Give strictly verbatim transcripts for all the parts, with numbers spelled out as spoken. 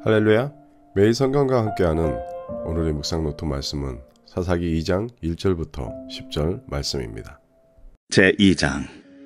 할렐루야. 매일 성경과 함께하는 오늘의 묵상 노트 말씀은 사사기 이 장 일 절부터 십 절 말씀입니다. 제이 장.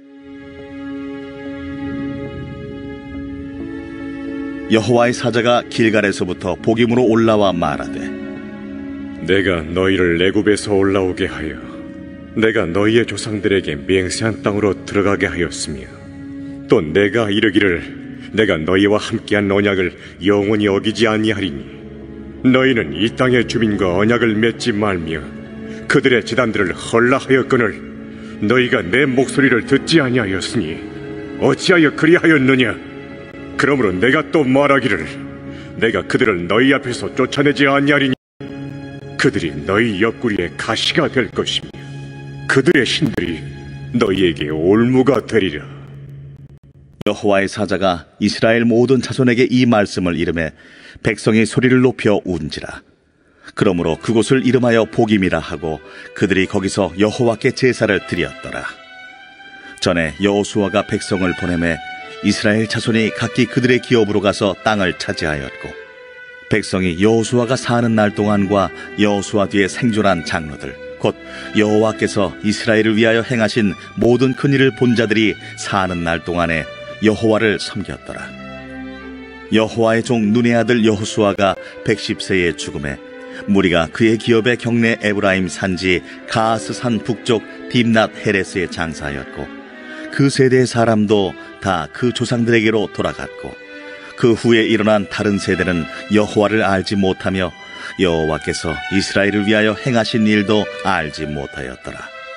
여호와의 사자가 길갈에서부터 복임으로 올라와 말하되, 내가 너희를 애굽에서 올라오게 하여 내가 너희의 조상들에게 맹세한 땅으로 들어가게 하였으며, 또 내가 이르기를 내가 너희와 함께한 언약을 영원히 어기지 아니하리니 너희는 이 땅의 주민과 언약을 맺지 말며 그들의 제단들을 헐라하였거늘 너희가 내 목소리를 듣지 아니하였으니 어찌하여 그리하였느냐? 그러므로 내가 또 말하기를 내가 그들을 너희 앞에서 쫓아내지 아니하리니 그들이 너희 옆구리에 가시가 될 것이며 그들의 신들이 너희에게 올무가 되리라. 여호와의 사자가 이스라엘 모든 자손에게 이 말씀을 이르매 백성이 소리를 높여 운지라. 그러므로 그곳을 이름하여 복임이라 하고 그들이 거기서 여호와께 제사를 드렸더라. 전에 여호수아가 백성을 보내매 이스라엘 자손이 각기 그들의 기업으로 가서 땅을 차지하였고, 백성이 여호수아가 사는 날 동안과 여호수아 뒤에 생존한 장로들 곧 여호와께서 이스라엘을 위하여 행하신 모든 큰일을 본 자들이 사는 날 동안에 여호와를 섬겼더라. 여호와의 종 눈의 아들 여호수아가 백십 세에 죽음에 무리가 그의 기업의 경내 에브라임 산지 가스산 북쪽 딥낫 헤레스에 장사하였고, 그 세대의 사람도 다 그 조상들에게로 돌아갔고, 그 후에 일어난 다른 세대는 여호와를 알지 못하며 여호와께서 이스라엘을 위하여 행하신 일도 알지 못하였더라.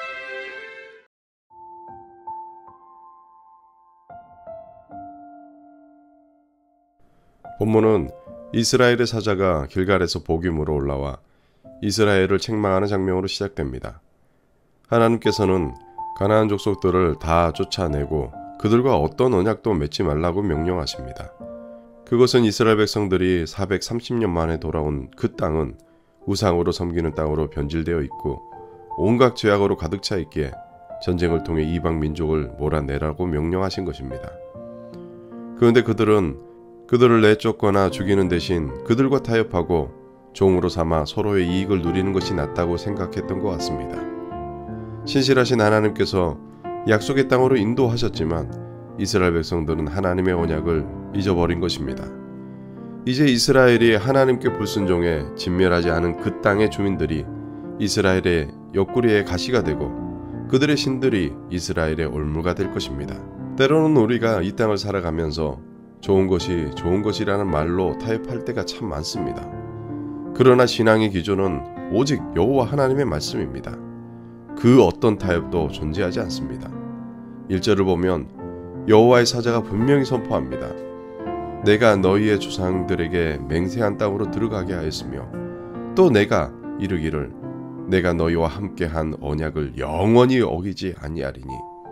본문은 이스라엘의 사자가 길갈에서 복임으로 올라와 이스라엘을 책망하는 장면으로 시작됩니다. 하나님께서는 가나안 족속들을 다 쫓아내고 그들과 어떤 언약도 맺지 말라고 명령하십니다. 그것은 이스라엘 백성들이 사백삼십 년 만에 돌아온 그 땅은 우상으로 섬기는 땅으로 변질되어 있고 온갖 죄악으로 가득 차 있기에 전쟁을 통해 이방 민족을 몰아내라고 명령하신 것입니다. 그런데 그들은 그들을 내쫓거나 죽이는 대신 그들과 타협하고 종으로 삼아 서로의 이익을 누리는 것이 낫다고 생각했던 것 같습니다. 신실하신 하나님께서 약속의 땅으로 인도하셨지만 이스라엘 백성들은 하나님의 언약을 잊어버린 것입니다. 이제 이스라엘이 하나님께 불순종해 진멸하지 않은 그 땅의 주민들이 이스라엘의 옆구리에 가시가 되고 그들의 신들이 이스라엘의 올무가 될 것입니다. 때로는 우리가 이 땅을 살아가면서 좋은 것이 좋은 것이라는 말로 타협할 때가 참 많습니다. 그러나 신앙의 기준은 오직 여호와 하나님의 말씀입니다. 그 어떤 타협도 존재하지 않습니다. 일 절을 보면 여호와의 사자가 분명히 선포합니다. 내가 너희의 조상들에게 맹세한 땅으로 들어가게 하였으며 또 내가 이르기를 내가 너희와 함께한 언약을 영원히 어기지 아니하리니.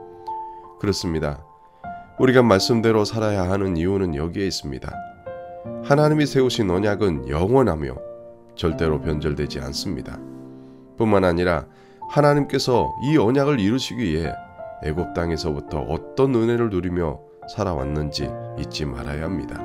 그렇습니다. 우리가 말씀대로 살아야 하는 이유는 여기에 있습니다. 하나님이 세우신 언약은 영원하며 절대로 변절되지 않습니다. 뿐만 아니라 하나님께서 이 언약을 이루시기 위해 애굽 땅에서부터 어떤 은혜를 누리며 살아왔는지 잊지 말아야 합니다.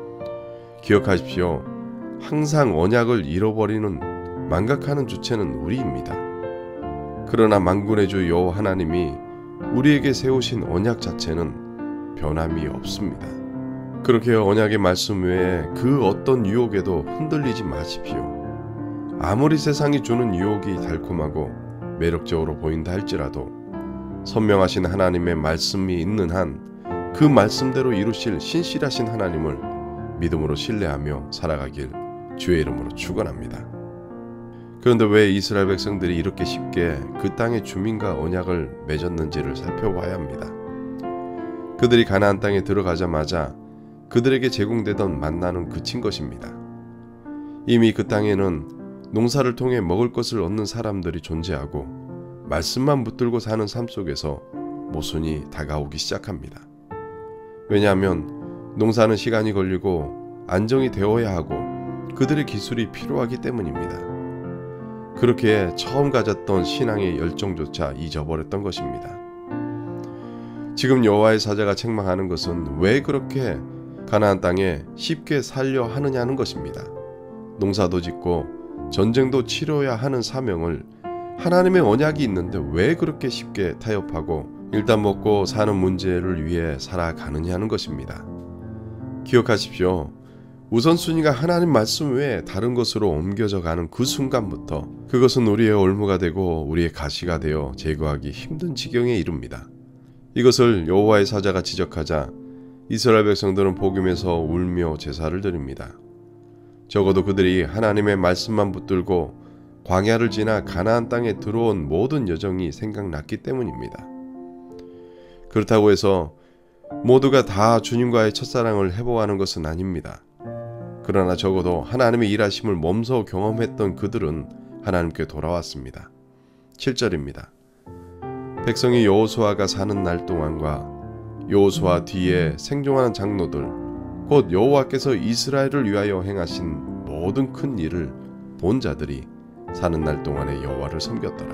기억하십시오. 항상 언약을 잃어버리는 망각하는 주체는 우리입니다. 그러나 만군의 주 여호와 하나님이 우리에게 세우신 언약 자체는 변함이 없습니다. 그렇게 언약의 말씀 외에 그 어떤 유혹에도 흔들리지 마십시오. 아무리 세상이 주는 유혹이 달콤하고 매력적으로 보인다 할지라도 선명하신 하나님의 말씀이 있는 한 그 말씀대로 이루실 신실하신 하나님을 믿음으로 신뢰하며 살아가길 주의 이름으로 축원합니다. 그런데 왜 이스라엘 백성들이 이렇게 쉽게 그 땅의 주민과 언약을 맺었는지를 살펴봐야 합니다. 그들이 가나안 땅에 들어가자마자 그들에게 제공되던 만나는 그친 것입니다. 이미 그 땅에는 농사를 통해 먹을 것을 얻는 사람들이 존재하고 말씀만 붙들고 사는 삶 속에서 모순이 다가오기 시작합니다. 왜냐하면 농사는 시간이 걸리고 안정이 되어야 하고 그들의 기술이 필요하기 때문입니다. 그렇게 처음 가졌던 신앙의 열정조차 잊어버렸던 것입니다. 지금 여호와의 사자가 책망하는 것은 왜 그렇게 가나안 땅에 쉽게 살려 하느냐는 것입니다. 농사도 짓고 전쟁도 치러야 하는 사명을 하나님의 언약이 있는데 왜 그렇게 쉽게 타협하고 일단 먹고 사는 문제를 위해 살아가느냐는 것입니다. 기억하십시오. 우선순위가 하나님 말씀 외에 다른 것으로 옮겨져 가는 그 순간부터 그것은 우리의 올무가 되고 우리의 가시가 되어 제거하기 힘든 지경에 이릅니다. 이것을 여호와의 사자가 지적하자 이스라엘 백성들은 복음에서 울며 제사를 드립니다. 적어도 그들이 하나님의 말씀만 붙들고 광야를 지나 가나안 땅에 들어온 모든 여정이 생각났기 때문입니다. 그렇다고 해서 모두가 다 주님과의 첫사랑을 해보아하는 것은 아닙니다. 그러나 적어도 하나님의 일하심을 몸소 경험했던 그들은 하나님께 돌아왔습니다. 칠 절입니다. 백성이 여호수아가 사는 날 동안과 여호수아 뒤에 생존하는 장로들 곧 여호와께서 이스라엘을 위하여 행하신 모든 큰 일을 본 자들이 사는 날 동안에 여호와를 섬겼더라.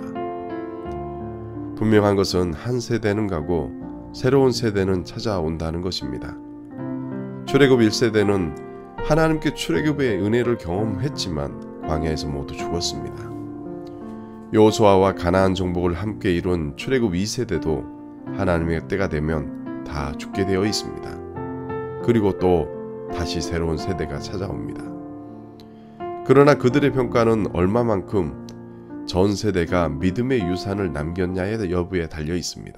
분명한 것은 한 세대는 가고 새로운 세대는 찾아온다는 것입니다. 출애굽 일 세대는 하나님께 출애굽의 은혜를 경험했지만 광야에서 모두 죽었습니다. 여호수아와 가나안 정복을 함께 이룬 출애굽 이 세대도 하나님의 때가 되면 다 죽게 되어 있습니다. 그리고 또 다시 새로운 세대가 찾아옵니다. 그러나 그들의 평가는 얼마만큼 전 세대가 믿음의 유산을 남겼냐의 여부에 달려 있습니다.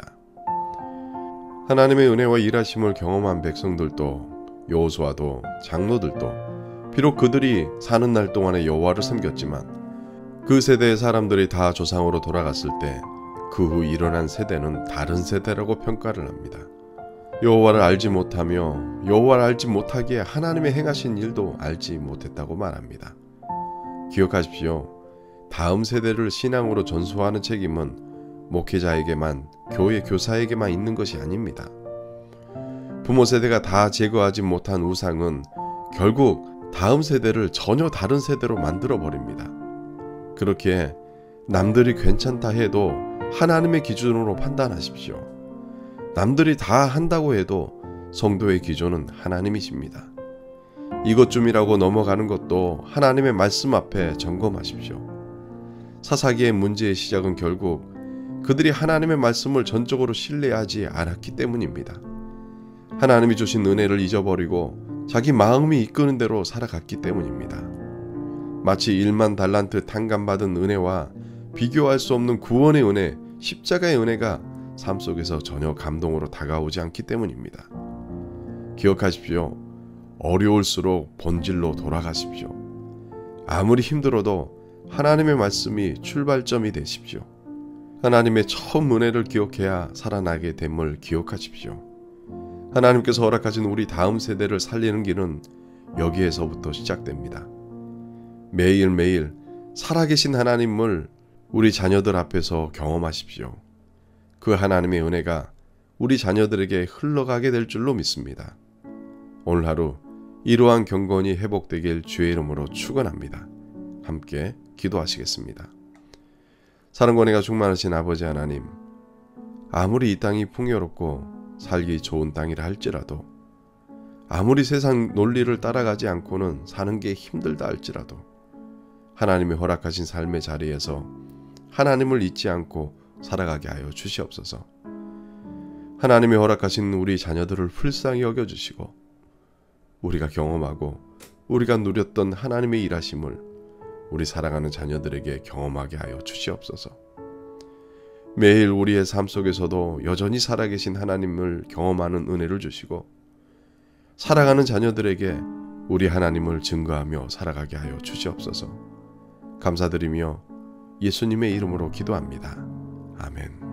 하나님의 은혜와 일하심을 경험한 백성들도 여호수아도 장로들도 비록 그들이 사는 날 동안에 여호와를 섬겼지만 그 세대의 사람들이 다 조상으로 돌아갔을 때 그 후 일어난 세대는 다른 세대라고 평가를 합니다. 여호와를 알지 못하며 여호와를 알지 못하기에 하나님의 행하신 일도 알지 못했다고 말합니다. 기억하십시오. 다음 세대를 신앙으로 전수하는 책임은 목회자에게만, 교회 교사에게만 있는 것이 아닙니다. 부모 세대가 다 제거하지 못한 우상은 결국 다음 세대를 전혀 다른 세대로 만들어 버립니다. 그렇게 남들이 괜찮다 해도 하나님의 기준으로 판단하십시오. 남들이 다 한다고 해도 성도의 기준은 하나님이십니다. 이것쯤이라고 넘어가는 것도 하나님의 말씀 앞에 점검하십시오. 사사기의 문제의 시작은 결국 그들이 하나님의 말씀을 전적으로 신뢰하지 않았기 때문입니다. 하나님이 주신 은혜를 잊어버리고 자기 마음이 이끄는 대로 살아갔기 때문입니다. 마치 일만 달란트 탕감받은 은혜와 비교할 수 없는 구원의 은혜, 십자가의 은혜가 삶 속에서 전혀 감동으로 다가오지 않기 때문입니다. 기억하십시오. 어려울수록 본질로 돌아가십시오. 아무리 힘들어도 하나님의 말씀이 출발점이 되십시오. 하나님의 처음 은혜를 기억해야 살아나게 됨을 기억하십시오. 하나님께서 허락하신 우리 다음 세대를 살리는 길은 여기에서부터 시작됩니다. 매일매일 살아계신 하나님을 우리 자녀들 앞에서 경험하십시오. 그 하나님의 은혜가 우리 자녀들에게 흘러가게 될 줄로 믿습니다. 오늘 하루 이러한 경건이 회복되길 주의 이름으로 축원합니다. 함께 기도하시겠습니다. 사랑과 은혜가 충만하신 아버지 하나님, 아무리 이 땅이 풍요롭고 살기 좋은 땅이라 할지라도, 아무리 세상 논리를 따라가지 않고는 사는 게 힘들다 할지라도 하나님이 허락하신 삶의 자리에서 하나님을 잊지 않고 살아가게 하여 주시옵소서. 하나님이 허락하신 우리 자녀들을 불쌍히 여겨주시고 우리가 경험하고 우리가 누렸던 하나님의 일하심을 우리 사랑하는 자녀들에게 경험하게 하여 주시옵소서. 매일 우리의 삶 속에서도 여전히 살아계신 하나님을 경험하는 은혜를 주시고 살아가는 자녀들에게 우리 하나님을 증거하며 살아가게 하여 주시옵소서. 감사드리며 예수님의 이름으로 기도합니다. 아멘.